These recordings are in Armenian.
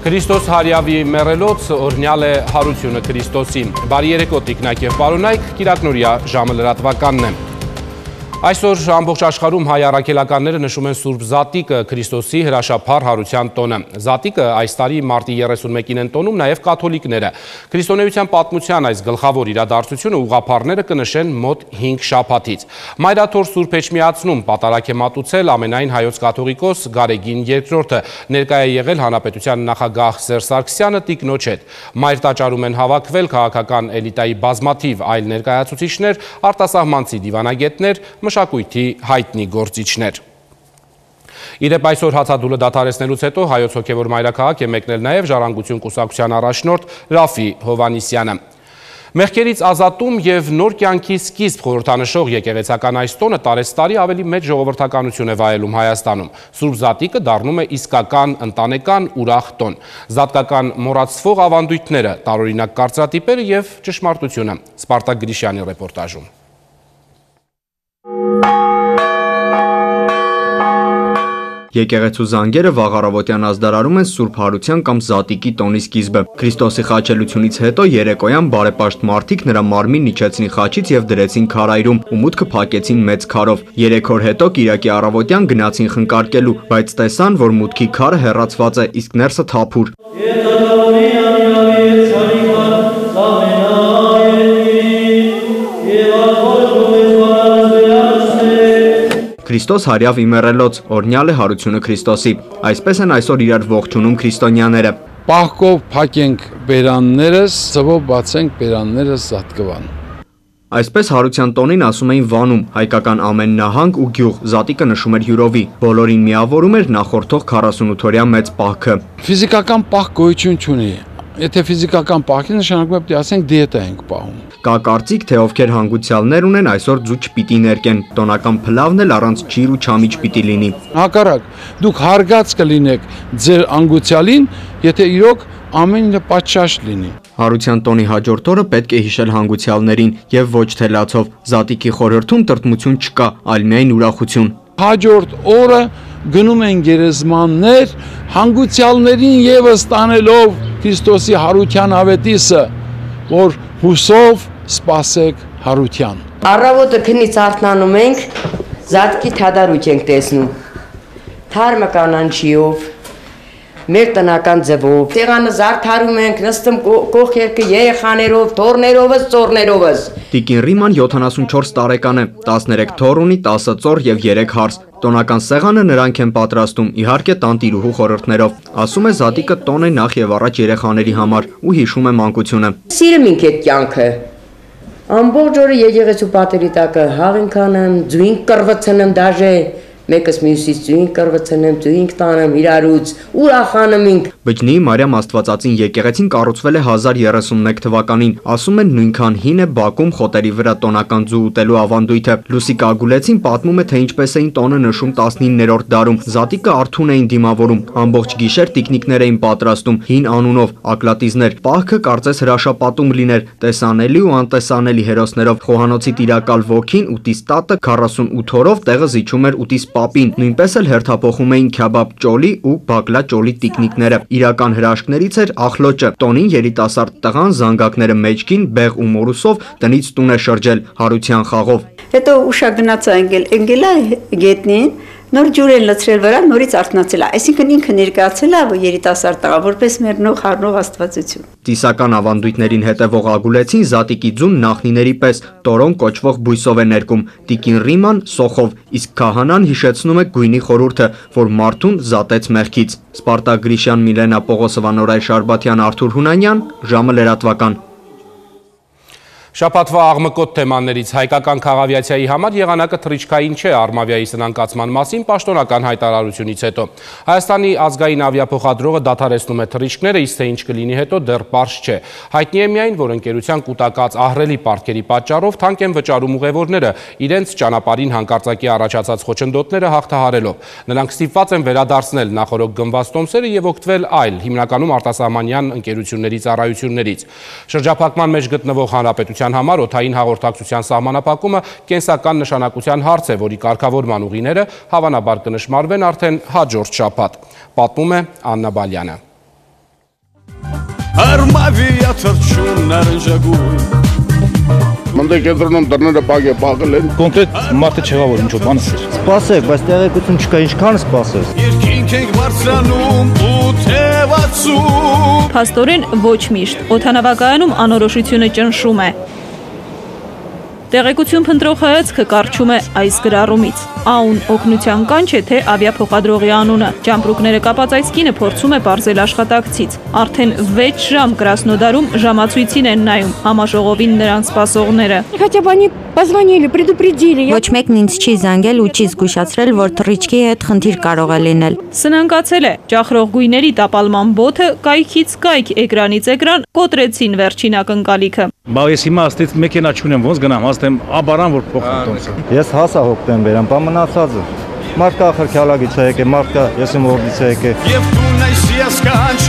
Քրիստոս հարյավի մեռելոց օրհնյալ է հարությունը Քրիստոսի։ Բարի երեկո տիկնակ եւ պարոնայք, Կիրակնորյա ժամը լրատվականն է։ Այսօր ամբողջ աշխարհում հայ առաքելականները նշում են Սուրբ Զատիկը Քրիստոսի հրաշափառ հարության տոնը։ Զատիկը այս տարի մարտի 31-ին են տոնում նաև կաթոլիկները։ Քրիստոնեության պատմության այս գլխավոր իրադարձությունը ուղղափառները կնշեն մոտ 5 շաբաթից։ Մայրաթոր Սուրբ Էջմիածնում պատարագ է մատուցել ամենայն հայոց կաթողիկոս Գարեգին II-ը, ներկայ է եղել հանրապետության նախագահ Սերժ Սարգսյանը տիկնոջ հետ։ Մայր տաճարում են հավաքվել քաղաքական էլիտայի բազմաթիվ այլ ներկայացուցիչներ, արտասահմանցի դիվանագետներ, մշակույթի հայտնի գործիչներ։ Իրեպ այսօր հացադուլը դադարեցնելուց հետո հայոց հոգևոր մայրաքաղաք է մեկնել նաև Ժառանգություն կուսակցության առաջնորդ Ռաֆի Հովհաննիսյանը։ Մեղքերից ազատում եւ նոր կյանքի սկիզբ խորհրդանշող եկեղեցական այս տոնը տարեստարի ավելի մեծ ժողովրդականություն է վայելում Հայաստանում։ Սուրբ Զատիկը դառնում է իսկական ընտանեկան ուրախ տոն։ Զատկական մոռացվող ավանդույթները, տարօրինակ կարծրատիպերը եւ ճշմարտությունը։ Սպարտակ Գրիշյանի ռեպորտաժում։ Եկեղեցու զանգերը վաղ առավոտյան ազդարարում են Սուրբ Հարության կամ Զատիկի տոնի սկիզբը։ Քրիստոսի խաչելությունից հետո երեկոյան բարեպաշտ մարդիկ նրա մարմինն իջեցին խաչից եւ դրեցին քարայրում ու մուտքը փակեցին մեծ քարով։ 3 օր հետո Կիրակի առավոտյան գնացին խնկարկելու, բայց տեսան, որ մուտքի քարը հեռացված է, իսկ ներսը թափուր։ Քրիստոս հարյավ իմեռելոց, օրհնյալ է հարությունը Քրիստոսի։ Այսպես են այսօր իրար ողջունում քրիստոնյաները։ Պահկով փակենք բերաններս, ծվով բացենք բերաններս Զատկվան։ Այսպես հարության տոնին ասում էին Վանում, հայկական ամեն նահանգ ու գյուղ, Զատիկը նշում էր հյուրովի, բոլորին միավորում էր նախորդող 48-օրյա մեծ պահքը։ Ֆիզիկական պահք գոյություն չունի։ Եթե ֆիզիկական պահքի նշանակում է պետք է ասենք դիետա ենք պահում։ Կա կարծիք, թե ովքեր հանգուցյալներ ունեն, այսօր ձու չպիտի ներկեն, տոնական փլավն էլ առանց ջիր ու չամիչ պիտի լինի։ Հակառակ, դուք հարգած կլինեք ձեր հանգուցյալին, եթե իրոք ամեն ինչը պատշաճ լինի։ Հարության տոնի հաջորդ օրը պետք է հիշել հանգուցյալներին եւ ոչ թե լացով։ Զատիկի խորհրդում տրտմություն չկա, այլ միայն ուրախություն։ Հաջորդ օրը գնում են գերեզմաններ, հանգուցյալներին եւս տանելով Քրիստոսի հարության ավետիսը, որ հուսով սպասեք հարության։ Առավոտը քնից արթնանում ենք, Զատկի թադարույթ ենք տեսնում։ Թարմը կանանչիով, մեր տնական ձևով։ Տեղանը զարդարում ենք, նստում կողքերքը երեխաներով, թոռներովս, ծոռներովս։ Տիկին Ռիման 74 տարեկան է, 13 թոռ ունի, 10 ծոռ եւ 3 հարս։ Տոնական սեղանը նրանք են պատրաստում, իհարկե տանտիրուհու խորհուրդներով։ Ասում է Զատիկը տոն է նախ եւ առաջ երեխաների համար ու հիշում է մանկությունը։ Սիրում ենք այդ կյանքը։ Ամբողջ օրը եկեղեցու պատերի տակը հաղ ենք անում, ձուին կռվցնում դաժե։ Մեկս մյուսից ձուին կռվցնեմ, ձուին տանեմ իրարուց, ուրախանում ենք։ Բջնի Մարիամ Աստվածածին եկեղեցին կառուցվել է 1031 թվականին, ասում են նույնքան հին է Բաքում խոտերի վրա տոնական ձու ուտելու ավանդույթը։ Լուսիկ Ագուլեցին պատմում է, թե ինչպես էին տոնը նշում 19-րդ դարում։ Զատիկը արթուն էին դիմավորում, ամբողջ գիշեր տիկնիկներ էին պատրաստում, հին անունով, ակլատիզներ։ Պահքը կարծես հրաշապատում լիներ, տեսանելի ու անտեսանելի հերոսներով։ Խոհանոցի տիրակալ ոգին ուտիս տատը 48 օրով տեղը զիջում էր ուտիս պապին, նույնպես էլ հերթափոխում էին քյաբաբ ճոլի ու բակլա ճոլի տիկնիկները։ Իրական հրաշքներից էր ախլոճը։ Տոնին երիտասարդ տղան զանգակները մեջքին, բեղ ու մորուսով տնից տուն է շրջել հարության խաղով։ Հետո ուշա գնացա ընկելա գետնին, նոր ջուր են լցրել վրա, նորից արթնացել է։ Այսինքն ինքը ներկայացել է երիտասարդ տղա, որպես մեռնող հարնող աստվածություն։ Տիսական ավանդույթներին հետևող Ագուլեցին Զատիկի ձուն նախնիների պես տորոն կոչվող բույսով է ներկում, տիկին Ռիման սոխով, իսկ քահանան հիշեցնում է գույնի խորհուրդը, որ մարդուն զատեց մեղքից։ Սպարտակ Գրիշյան, Միլենա Պողոսովան, Նորայր Շարբաթյան, Արթուր Հունանյան, ժամը լրատվական։ Շաբաթվա աղմկոտ թեմաներից հայկական քաղավիացիայի համար եղանակը թռիչքային չէ Արմավիայի սնանկացման մասին պաշտոնական հայտարարությունից հետո։ Հայաստանի ազգային ավիափոխադրողը դադարեցնում է թռիչքները, իսկ թե ինչ կլինի հետո դեռ պարզ չէ։ Հայտնի է միայն, որ ընկերության կուտակած ահռելի պարտքերի պատճառով թանկ են վճարում ուղևորները, իրենց ճանապարհին հանկարծակի առաջացած խոչընդոտները հաղթահարելով։ Նրանք ստիպված են վերադարձնել նախօրոք գնված տոմսերը եւ օգտվել այլ, հիմնականում արտասահմանյան ընկերությունների ծառայություններից։ Շրջափակման մեջ գտնվող հանրապետության համար օդային հաղորդակցության սահմանափակումը կենսական նշանակության հարց է, որի կարգավորման ուղիները հավանաբար կնշմարվեն արդեն հաջորդ շաբաթ, պատմում է Աննա Բալյանը։ Արմավիա թրջուններ ժագույն Մնդե կենտրոնում դռները պաղել են։ Կոնկրետ մարդը չեղավ որ ինչ-որ բան ասեր։ Սպասեք, բայց տեղեկություն չկա, ինչքան սպասես։ Երկինք ենք բարձրանում ու թևացում Փաստորեն ոչ միշտ օդանավակայանում անորոշությունը ճնշում է։ Տեղեկություն փնտրող հայացքը կարճում է այս գրառումից։ Աուն օգնության կանչ է թե ավիափոխադրողի անունը։ Ճամպրուկները կապած այս կինը փորձում է պարզել աշխատակցից։ Արդեն 6 ժամ Կրասնոդարում ժամացույցին են նայում համաժողովին նրան սպասողները։ Ոչ մեկն ինձ չի զանգել ու չի զգուշացրել, որ թռիչքի հետ խնդիր կարող է լինել։ Սնանկացել է ճախրող գույների տապալման բոթը կայքից կայք էկրանից էկրան կոտրեցին վերջին ակնկալիքը։ Բա ես հիմա աստից մեքենա չունեմ, ոնց գնամ, հաստեմ աբարան որ փոխեմ տոնցը։ Ես հասա հոկտեմբեր եմ, բա մնացածը։ Մարդկա ախր քյալագից է եկե, մարդկա ես եմ որդից է եկե։ Եվ տուն այս յասկանչ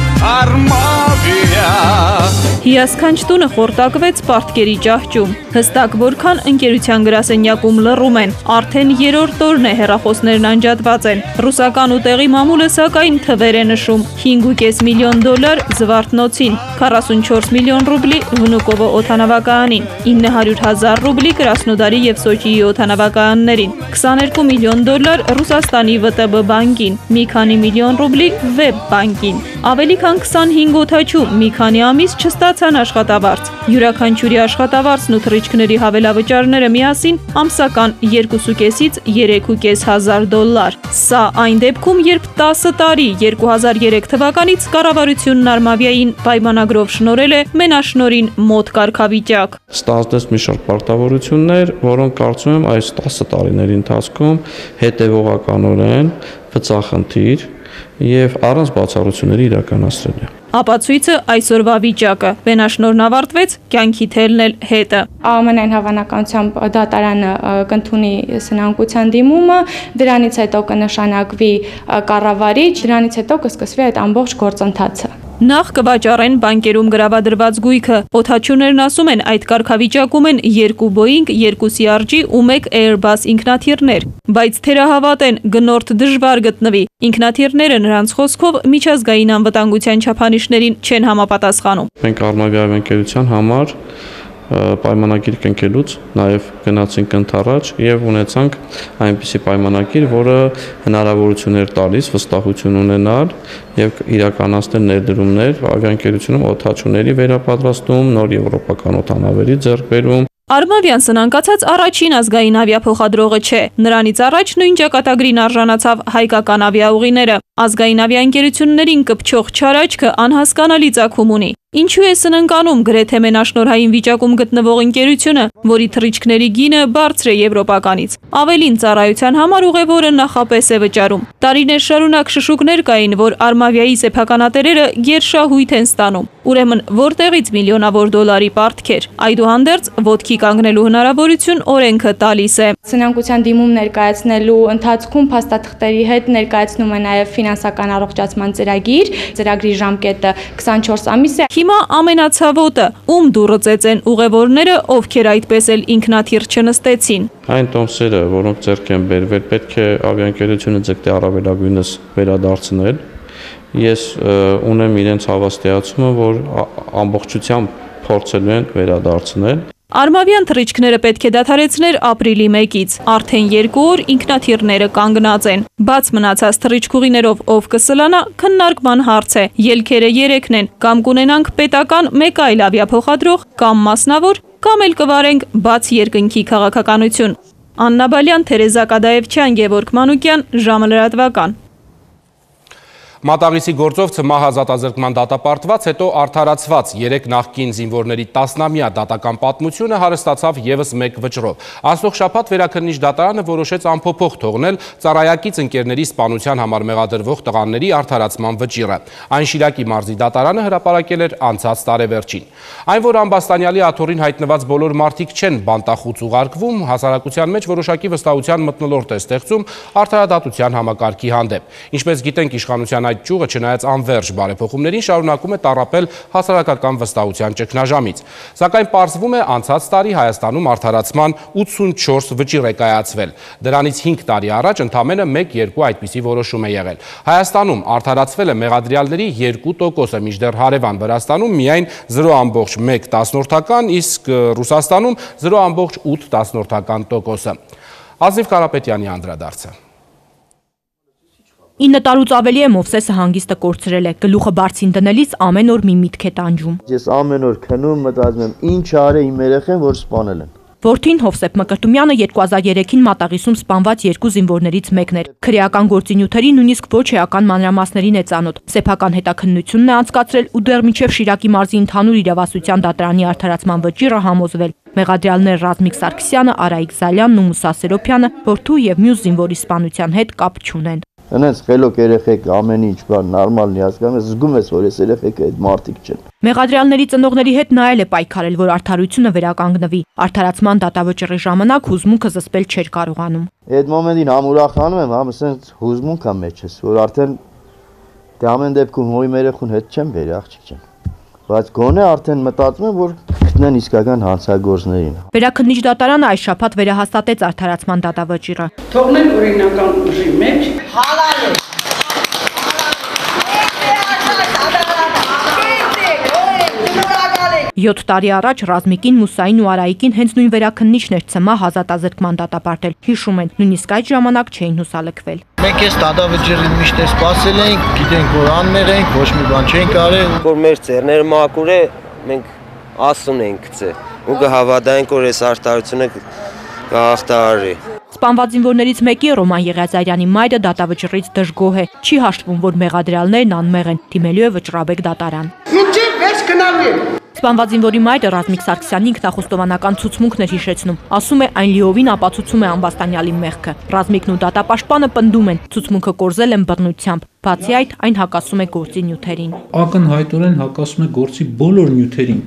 արմավիա Հիասքանչ տունը խորտակվեց պարտքերի ճահճում։ Հստակ որքան ընկերության գրասենյակում լռում են, արդեն երրորդ օրն է հեռախոսներն անջատված են։ Ռուսական ուտեղի մամուլը սակայն թվեր է նշում՝ $5.5 միլիոն Զվարթնոցին, 44 միլիոն ռուբլի Վնուկովո օդանավակայանին, 900,000 ռուբլի Կրասնոդարի և Սոչիի օդանավակայաններին, $22 միլիոն Ռուսաստանի ՎՏԲ բանկին, մի քանի միլիոն ռուբլի Վեբ բանկին։ Ավելի քան 25 օդաչու մի քանի ամիս չստացան աշխատավարձ։ Յուրաքանչյուրի աշխատավարձն ու թռիչքների հավելավճարները միասին ամսական $2.5-ից $3,500։ Սա այն դեպքում, երբ 10 տարի 2003 թվականից կառավարությունն Արմավիային պայմանագրով շնորհել է մենաշնորհին մոտ կարգավիճակ։ Ստացվեց մի շարք պարտավորություններ, որոնք կարծում եմ այս 10 տարիների ընթացքում հետևողականորեն վծախնդիր և առանց բացառությունների իրականացրել է։ Ապացույցը այսօրվա վիճակը։ Մենաշնորհն ավարտվեց, կյանքի թելն էլ հետը։ Ամենայն հավանականությամբ դատարանը կընդունի սնանկության դիմումը, դրանից հետո կնշանակվի կառավարիչ, դրանից հետո կսկսվի այդ ամբողջ գործընթացը։ Նախ կվաճառեն բանկերում գրավադրված գույքը։ Օդաչուներն ասում են, այդ կարգավիճակում են 2 Boeing, 2 CRJ ու 1 Airbus ինքնաթիռներ, բայց թերահավատ են գնորդ դժվար գտնվի։ Ինքնաթիռները նրանց խոսքով միջազգային անվտանգության չափանիշներին չեն համապատասխանում։ Մենք Արմավիայի ընկերության համար պայմանագիր կնքելուց նաև գնացինք ընդառաջ եւ ունեցանք այնպիսի պայմանագիր, որը հնարավորություններ տալիս վստահություն ունենալ եւ իրականացնել ներդրումներ ավիաընկերությունում օդաչուների վերապատրաստում, նոր եվրոպական օդանավերի ձեռքբերում։ Արմավիան սնանկացած առաջին ազգային ավիափոխադրողը չէ։ Նրանից առաջ նույն ճակատագրին արժանացավ հայկական ավիաուղիները։ Ազգային ավիաընկերություններին կպչող չարաչքը անհասկանալի ծագում ունի։ Ինչու է սնանկանում գրեթե մենաշնորհային վիճակում գտնվող ընկերությունը, որի թռիչքների գինը բարձր է եվրոպականից։ Ավելին ծառայության համար ուղևորը նախապես է վճարում։ Տարիներ շարունակ շշուկներ կային, որ Արմավիայի սեփականատերերը գերշահույթ են ստանում։ Ուրեմն որտեղից միլիոնավոր դոլարի պարտքեր։ Այդուհանդերձ ոտքի կանգնելու հնարավորություն օրենքը տալիս է։ Սնանկության դիմում ներկայացնելու ընթացքում փաստաթղթերի հետ ներկայացնում է նաև ֆինանսական առողջացման ծրագիր, ծրագրի ժամկետը 24 ամիս է։ Հիմա ամենացավոտը, ում դուռը ծեծեն ուղևորները, ովքեր այդպես էլ ինքնաթիռ չնստեցին։ Այն տոմսերը, որոնք ձեռք են բերվել, պետք է ավիաընկերությունը ձգտի առավելագույնս վերադարձնել։ Ես ունեմ իրենց հավաստիացումը, որ ամբողջությամբ փորձելու են վերադարձնել։ Արմավյան թռիչքները պետք է դադարեցներ ապրիլի 1-ից։ Արդեն 2 օր ինքնաթիռները կանգնած են։ Բաց մնացած թռիչքուղիներով ով կսլանա, քննարկման հարց է։ Ելքերը 3-ն են, կամ կունենանք պետական մեկ այլ ավիափոխադրող, կամ մասնավոր, կամ էլ կվարենք բաց երկնքի քաղաքականություն։ Աննա Բալյան, Թերեզա Կադաևչյան, Գևորգ Մանուկյան, ժամը լրատվական։ Մատաղիսի գործով ՑՄՀ ազատազրկման դատապարտված, հետո արդարացված 3 նախկին զինվորների 10-ամյա դատական պատմությունը հարստացավ ևս մեկ վճռով։ Անցնող շաբաթ Վերաքննիչ դատարանը որոշեց անփոփոխ թողնել ծառայակից ընկերների սպանության համար մեղադրվող տղաների արդարացման վճիռը։ Այն Շիրակի մարզի դատարանը հրապարակել էր անցած տարեվերջին։ Այն, որ Ամբաստանյալի աթոռին հայտնված բոլոր մարդիկ չեն բանտախուց ուղարկվում, հասարակության մեջ որոշակի վստահության մթնոլորտ է ստեղծում արդարադատության համակարգի հանդեպ։ Ինչպես գիտենք, իշխանության այդ ճյուղը չնայած անվերջ բարեփոխումներին շարունակում է տառապել հասարակական վստահության ճգնաժամից։ Սակայն պարզվում է անցած տարի Հայաստանում արդարացման 84 վճիռ է կայացվել։ Դրանից 5 տարի առաջ ընդամենը 1-2 այդպիսի որոշում է եղել։ Հայաստանում արդարացվել է մեղադրյալների 2%-ը, մինչդեռ հարևան Վրաստանում միայն 0.1%, իսկ Ռուսաստանում 0.8%։ Ազնիվ Կարապետյանի անդրադարձը։ 9 տարուց ավելի է Մովսեսը հանգիստը կորցրել է, գլուխը բարձին դնելիս ամեն օր մի միտք է տանջում։ Ես ամեն օր քնում մտածում եմ ինչ արե իմ երեխեն, որ սպանել են։ Որդին Հովսեփ Մկրտումյանը 2003-ին Մատաղիսում սպանված 2 զինվորներից մեկն էր։ Քրեական գործունեությունների նույնիսկ ոչ էական մանրամասներին է ծանոթ։ Սեփական հետաքննությունն է անցկացրել ու դեռ մինչև Շիրակի մարզի ընդհանուր իրավասության դատարանի արդարացման վճիռը համոզվել։ Մեղադրյալներ Ռազմիկ Սարգսյանը, Արայիկ Զալյանն ու Մուսա Սերոփյանը որդու եւ մյուս զինվորի սպանության հետ կապ չունեն։ Հենց խելոք երեխեք ամեն ինչ բան նորմալն է հասկանում, զգում ես, որ այս երեխեքը այդ մարդիկ չեն։ Մեղադրյալների ծնողների հետ նայել է պայքարել, որ արդարությունը վերականգնվի։ Արդարացման դատավճռի ժամանակ հուզմունքը զսպել չէր կարողանում։ Այդ մոմենտին համ ուրախանում եմ, համ ասենց հուզմունք ա մեջ ես, որ արդեն դե ամեն դեպքում հոյ երեխուն հետ չեմ բերի, աղջիկ չեն։ Բայց գոնե արդեն մտածում եմ, որ գտնեն իսկական հանցագործներին։ Վերաքննիչ դատարանը այս շաբաթ վերահաստատեց արդարացման դատավճիռը։ Թողնել օրինական ուժի մեջ Հալալ է։ 7 տարի առաջ Ռազմիկին, Մուսային ու Արայիկին հենց նույն վերաքննիչն էր ՑՄ ազատազրկման դատապարտել։ Հիշում են, նույնիսկ այդ ժամանակ չէին հուսալքվել։ Մենք այս դատավճիռին միշտ սպասել ենք, գիտենք որ անմեղ ենք, ոչ մի բան չենք արել։ Որ մեր ծերները մաքուր է, մենք ասուն ենք գցե։ Ու կհավատանք, որ այս արդարությունը կհաղթահարի։ Սպանված զինվորներից մեկի Ռոման Եղիազարյանի մայրը դատավճռից դժգոհ է։ Չի հաշտվում, որ մեղադրյալներն անմեղ են, դիմելու է վճռաբեկ դատարան։ Ինչի վեճ գնալու եմ։ Սպանված զինվորի մայրը Ռազմիկ Սարգսյանի ինքնախոստովանական ցուցմունքն էր հիշեցնում։ Ասում է, այն լիովին ապացուցում է ամբաստանյալի մեղքը։ Ռազմիկն ու դատապաշտպանը պնդում են, ցուցմունքը կորզել են բռնությամբ։ Բացի այդ, այն հակասում է գործի նյութերին։ Ակնհայտորեն հակասում է գործի բոլոր նյութերին։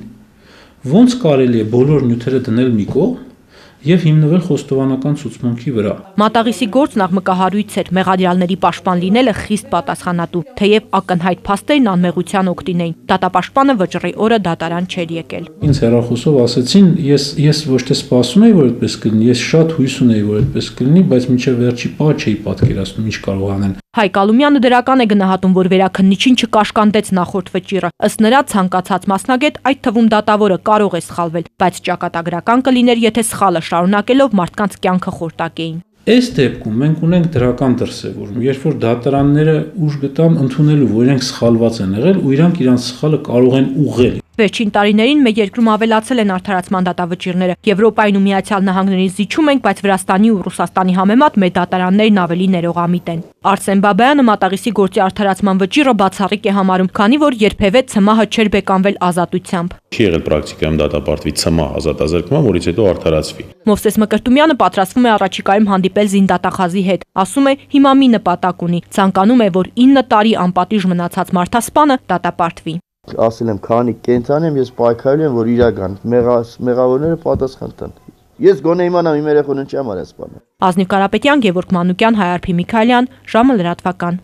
Ոնց կարելի է բոլոր նյութերը դնել մի կողմ եւ հիմնվել խոստովանական ցուցմունքի վրա։ Մատաղիսի գործն աղմկահարույց էր, մեղադրյալների պաշտպան լինելը խիստ պատասխանատու, թեև ակնհայտ փաստերն անմեղության օգտին էին։ Դատապաշտպանը վճռի օրը դատարան չէր եկել։ Ինձ հեռախոսով ասեցին, ես ոչ թե սպասում էի, որ այդպես կլինի, ես շատ հույս ունեի, որ այդպես կլինի, բայց մինչև վերջի պահ չէի պատկերացնում ինչ կարող անեն։ Հայկ Ալումյանը դրական է գնահատում, որ վերաքննիչին չկաշկանդեց նախորդ վճիռը։ Ըստ նրա ցանկացած մասնագետ, այդ թվում դատավորը կարող է սխալվել, բայց ճակատագրական կլիներ, եթե սխալը շարունակելով մարդկանց կյանքը խորտակեին։ Այս դեպքում մենք ունենք դրական դրսևորում, երբ որ դատարանները ուժ գտան ընդունելու, որ իրենք սխալված են եղել ու իրանք իրանց սխալը կարող են ուղղել։ Վերջին տարիներին մեր երկրում ավելացել են արդարացման դատավճիռները։ Եվրոպայում ու Միացյալ Նահանգներին զիջում ենք, բայց Վրաստանի ու Ռուսաստանի համեմատ մեր դատարաններն ավելի ներողամիտ են։ Արսեն Բաբայանը Մատաղիսի գործի արդարացման վճիռը բացառիկ է համարում, քանի որ երբևէ ՑՄՀ չէր բեկանվել ազատությամբ։ Չի եղել պրակտիկայում դատապարտվի ՑՄՀ ազատազրկման, որից հետո արդարացվի։ Մովսես Մկրտումյանը պատրաստվում է առաջիկայում հանդիպել զինդատախազի հետ։ Ասում է, հիմա մի նպատակ ունի, ցանկանում է, որ 9 տարի անպատիժ մնացած մարդասպանը դատապարտվի։ Ասել եմ, քանի կենցան եմ, ես պայքարել եմ, որ իրական մեղավորները պատասխան տան։ Ես գոնե իմանամ իմ երեխուն ինչ եմ արել սպանել։ Ազնիվ Կարապետյան, Գևորգ Մանուկյան, Հայարփի Միքայելյան, ժամը լրատվական։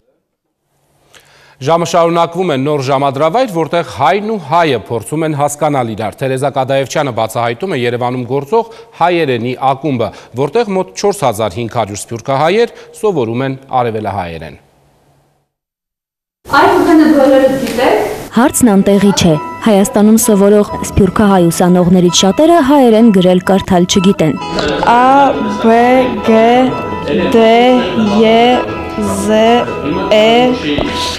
Ժամը շարունակվում է նոր ժամադրավայր, որտեղ հայն ու հայը փորձում են հասկանալ իրար։ Թերեզա Կադաևչյանը բացահայտում է Երևանում գործող հայերենի ակումբը, որտեղ մոտ 4500 սփյուռքահայեր սովորում են արևելահայերեն։ Հարցն անտեղի չէ։ Հայաստանում սովորող սփյուռքահայ ուսանողներից շատերը հայերեն գրել կարդալ չգիտեն։ A, B, G, D, E, Z, E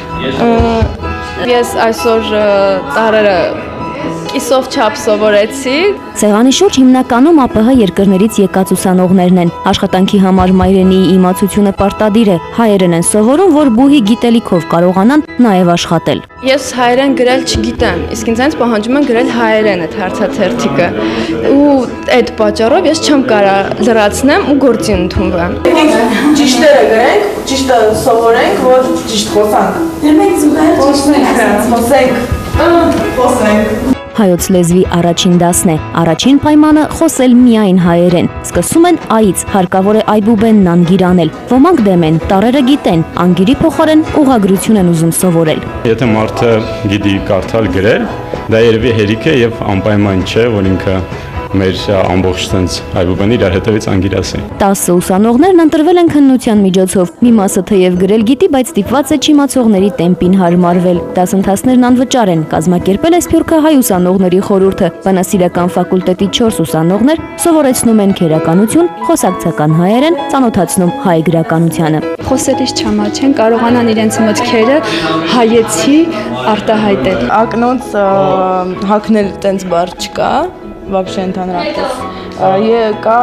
Ես այսօր տարերը կիսով չափ սովորեցի։ Սեղանի շուրջ հիմնականում ԱՊՀ երկրներից եկած ուսանողներն են։ Աշխատանքի համար մայրենիի իմացությունը պարտադիր է։ Հայերեն են սովորում, որ բուհի գիտելիքով կարողանան նաև աշխատել։ Ես հայերեն գրել չգիտեմ, իսկ ինձանից պահանջում են գրել հայերեն այդ հարցաթերթիկը։ Ու այդ պատճառով ես չեմ կարող լրացնեմ ու գործի ընդունվեմ։ Ճիշտերը գրենք, ճիշտը սովորենք, որ ճիշտ խոսանք։ Մենք զուգահեռ խոսենք։ հայոց լեզվի առաջին դասն է։ Առաջին պայմանը խոսել միայն հայերեն։ Սկսում են այից, հարկավոր է այբուբենն անգիր անել։ Ոմանք դեմ են, տարրերը գիտեն, անգիրի փոխարեն ուղղագրություն են ուզում սովորել։ Եթե մարդը գիտի կարդալ գրել, դա երևի հերիք է եւ անպայման չէ, որ ինքը մեր ամբողջ sense այբուբենի իր հետևից անգիրասի։ 10 ուսանողներն ընտրվել են քննության միջոցով։ Մի մասը թեև գրել գիտի, բայց ստիպված է չիմացողների տեմպին հարմարվել։ Դասընթացներն անվճար են։ Կազմակերպել է Սփյուռքահայ ուսանողների խորհուրդը։ Բանասիրական ֆակուլտետի 4 ուսանողներ սովորեցնում են քերականություն, խոսակցական հայերեն, ծանոթացնում հայ գրականությանը։ Խոսելիս չամաչեն, կարողանան իրենց մտքերը հայեցի արտահայտել։ Ակնոց հակնել տենց բառ չկա, вообще ընդհանրապես։ Կա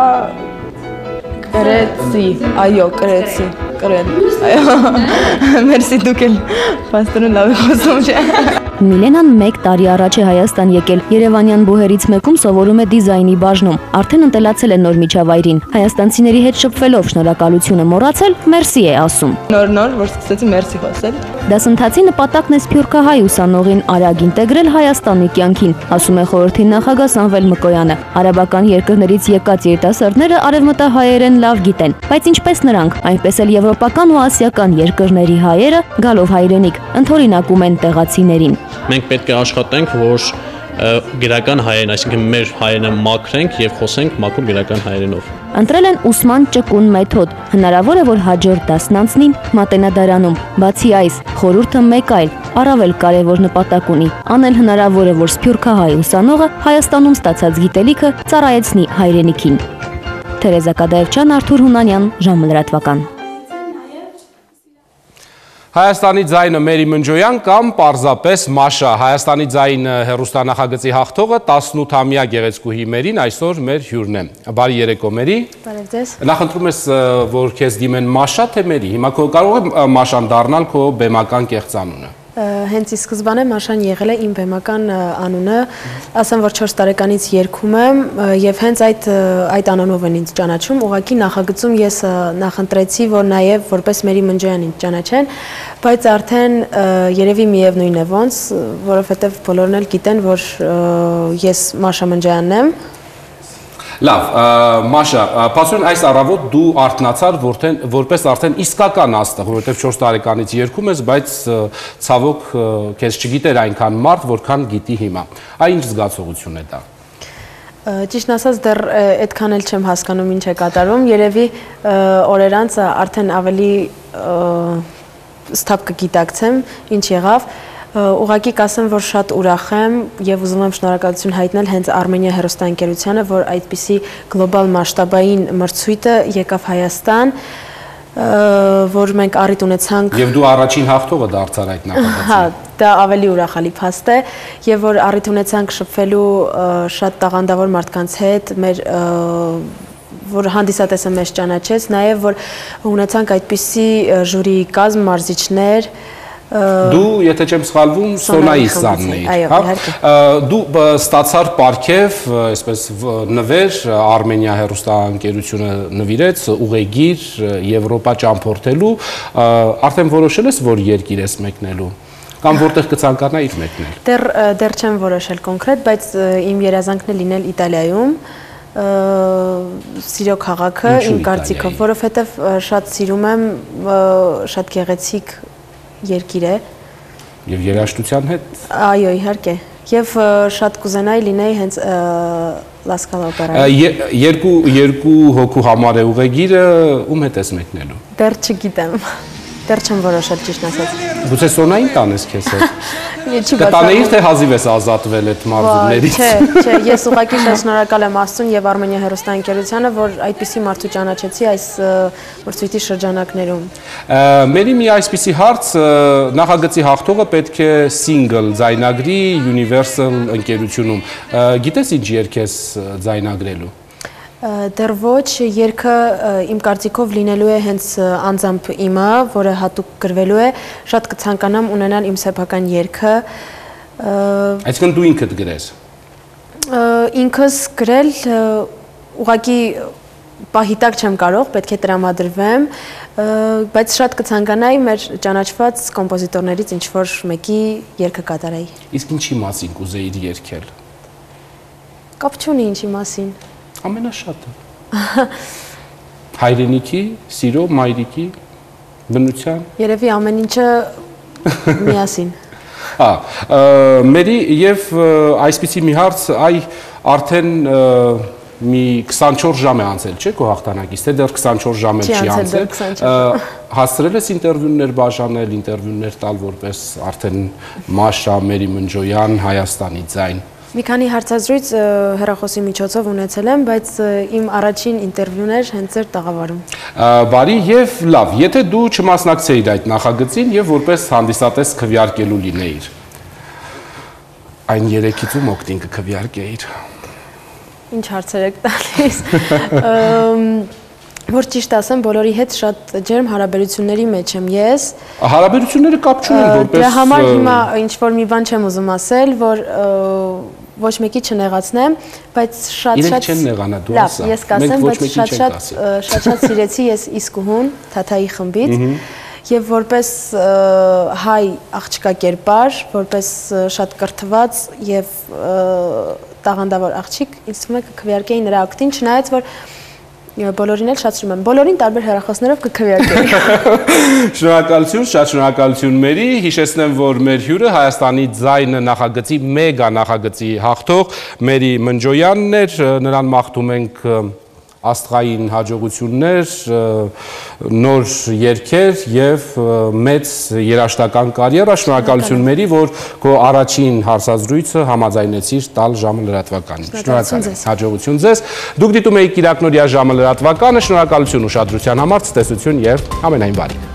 կրեցի, այո, կրեցի, կրել։ Այո։ Մերսի դուք էլ պաստորեն լավ խոսում չէ։ Միլենան 1 տարի առաջ է Հայաստան եկել։ Երևանյան բուհերից մեկում սովորում է դիզայնի բաժնում։ Արդեն ընտելացել է նոր միջավայրին։ Հայաստանցիների հետ շփվելով շնորհակալությունը մոռացել, մերսի է ասում։ Նոր, որ սկսեցի մերսի խոսել։ Դասընթացի նպատակն է սփյուռքահայ ուսանողին արագ ինտեգրել Հայաստանի կյանքին, ասում է խորհրդի նախագահ Սամվել Մկոյանը։ Արաբական երկրներից եկած երիտասարդները արևմտահայերեն լավ գիտեն, բայց ինչպես նրանք, այնպես էլ եվրոպական ու ասիական երկրների հայերը գալով հայրենիք ընդօրինակում են տեղացիներին։ Մենք պետք է աշխատենք, որ գրական հայերեն, այսինքն մեր հայերենը մաքրենք եւ խոսենք մաքուր գրական հայերենով։ Ընտրել են ուսման ճկուն մեթոդ։ Հնարավոր է, որ հաջորդ դասն անցնի Մատենադարանում։ Բացի այս, խորհուրդը մեկ այլ, առավել կարևոր նպատակ ունի։ Անել հնարավոր է, որ սփյուռքահայ ուսանողը Հայաստանում ստացած գիտելիքը ծառայեցնի հայրենիքին։ Թերեզա Կադաևչյան, Արթուր Հունանյան, ժամլրատվական։ Հայաստանի ձայնը Մերի Մնջոյան կամ պարզապես Մաշա։ Հայաստանի ձայնը հեռուստանախագծի հաղթողը 18-ամյա գեղեցկուհի Մերին այսօր մեր հյուրն է։ Բարի երեկո Մերի։ Բարև ձեզ։ Նախընտրում ես, որ քեզ դիմեն Մաշա թե Մերի։ Հիմա կարող է Մաշան դառնալ քո բեմական կեղծանունը։ Հենց ի սկզբանե Մաշան եղել է իմ բեմական անունը, ասեմ, որ 4 տարեկանից երգում եմ եւ հենց այդ անունով են ինձ ճանաչում, ուղղակի նախագծում ես նախընտրեցի, որ նաեւ որպես Մերի Մնջոյան ինձ ճանաչեն, բայց արդեն երևի միևնույն է ոնց, որովհետեւ բոլորն էլ գիտեն, որ ես Մաշա Մնջոյանն եմ։ Լավ, Մաշա, փաստորեն այս առավոտ դու արթնացար որպես արդեն իսկական աստղ, որովհետև 4 տարեկանից երգում ես, բայց ցավոք քեզ չգիտեր այնքան մարդ, որքան գիտի հիմա։ Այ ինչ զգացողություն է դա։ Ճիշտն ասած դեռ այդքան էլ չեմ հասկանում ինչ է կատարում, երևի օրեր անց արդեն ավելի ստապ կգիտակցեմ, ինչ եղավ։ Ուղղակի կասեմ, որ շատ ուրախ եմ եւ ուզում եմ շնորհակալություն հայտնել հենց Արմենիա հեռուստաընկերությանը, որ այդպիսի գլոբալ մասշտաբային մրցույթը եկավ Հայաստան, որ մենք առիթ ունեցանք։ Եվ դու առաջին հաղթողը դարձար այդ նախագծի։ Հա, դա ավելի ուրախալի փաստ է, եւ որ առիթ ունեցանք շփվելու շատ տաղանդավոր մարդկանց հետ, մեր որ հանդիսատեսը մեզ ճանաչեց, նաեւ որ ունեցանք այդպիսի ժյուրի կազմ, մարզիչներ։ Դու, եթե չեմ սխալվում, Սոնայիսյանն էիր, դու ստացար պարգև, այսպես նվեր, Արմենիա հեռուստաընկերությունը նվիրեց, ուղեգիր Եվրոպա ճամփորդելու, արդեն որոշել ես, որ երկիր ես մեկնելու, կամ որտեղ կցանկանայիր մեկնել։ Դեռ չեմ որոշել կոնկրետ, բայց իմ երազանքն է լինել Իտալիայում, սիրո քաղաքը, իմ կարծիքով, որովհետև շատ սիրում եմ, շատ գեղեցիկ երկիր է։ Եվ երաժշտության հետ։ Այո, իհարկե։ Եվ շատ կուզենայի լինեի հենց Լա Սկալա օպերայում։ Երկու հոգու համար է ուղեգիրը, ում հետ ես մեկնելու։ Դեռ չգիտեմ։ Դեռ չեմ որոշել ճիշտ ասած։ Գուցե Սոնային տանես քեզ հետ։ Կտանեիր թե հազիվ ես ազատվել այդ մարզումներից։ Չէ, ես ուղղակի շատ շնորհակալ եմ Աստծուն եւ Արմենիա հեռուստաընկերությանը, որ այդպիսի մարդու ճանաչեցի այս մրցույթի շրջանակներում։ Մերի մի այսպիսի հարց, նախագծի հաղթողը պետք է single ձայնագրի Universal ընկերությունում։ Գիտես ինչ երգ ես ձայնագրելու։ Դեռ ոչ, երգը իմ կարծիքով լինելու է հենց անձամբ իմը, որը հատուկ գրվելու է, շատ կցանկանամ ունենալ իմ սեփական երգը։ Այսինքն դու ինքդ գրես։ Ինքս գրել, ուղղակի պահիտակ չեմ կարող, պետք է տրամադրվեմ, բայց շատ կցանկանայի մեր ճանաչված կոմպոզիտորներից ինչ-որ մեկի երգը կատարեի։ Իսկ ինչի մասին կուզեիր երգել։ Կապ չունի ինչի մասին։ Ամենաշատը։ Հայրենիքի, սիրո, մայրիկի, բնության։ Երևի ամեն ինչը միասին։ Մերի եւ այսպիսի մի հարց, արդեն մի 24 ժամ է անցել, չէ՞ քո հաղթանակից, թե դեռ 24 ժամ չի անցել։ Հասցրել ես ինտերվյուներ բաժանել, ինտերվյուներ տալ որպես արդեն Մաշա, Մերի Մնջոյան, Հայաստանի ձայն։ Մի քանի հարցազրույց հեռախոսի միջոցով ունեցել եմ, բայց իմ առաջին ինտերվյուն էր հենց ձեր տաղավարում։ Բարի եւ լավ, եթե դու չմասնակցեիր այդ նախագծին եւ որպես հանդիսատես քվեարկելու լինեիր, այն 3-ից ում օգտին կքվեարկեիր։ Ինչ հարցեր եք տալիս։ Որ ճիշտ ասեմ, բոլորի հետ շատ ջերմ հարաբերությունների մեջ եմ ես։ Հարաբերությունները կապ չունեն որպես Դրա համար հիմա ինչ-որ մի բան չեմ ուզում ասել, որ ոչ մեկի չնեղացնեմ, բայց շատ-շատ չեն նեղանա, դու ասա։ Լավ, ես կասեմ, բայց շատ-շատ սիրեցի ես Իսկուհուն Թաթայի խմբից եւ որպես հայ աղջկա կերպար, որպես շատ կրթված եւ տաղանդավոր աղջիկ, ինձ թվում է կքվեարկեի նրա ակտին, չնայած որ բոլորին էլ շատ սիրում եմ, բոլորին տարբեր հեռախոսներով կքվեարկեի։ Շնորհակալություն, շատ շնորհակալություն Մերի, հիշեցնեմ, որ մեր հյուրը Հայաստանի ձայնը նախագծի մեգա նախագծի հաղթող Մերի Մնջոյանն էր, նրան մաղթում ենք աստղային հաջողություններ, նոր երգեր եւ մեծ երաժշտական կարիերա։ Շնորհակալություն Մերի, որ քո առաջին հարցազրույցը համաձայնեցիր տալ ժամը լրատվականին։ Շնորհակալ եմ, հաջողություն ձեզ։ Դուք դիտում եք Կիրակնորիա ժամը լրատվականը, շնորհակալություն ուշադրության համար, ցտեսություն եւ ամենայն բարի։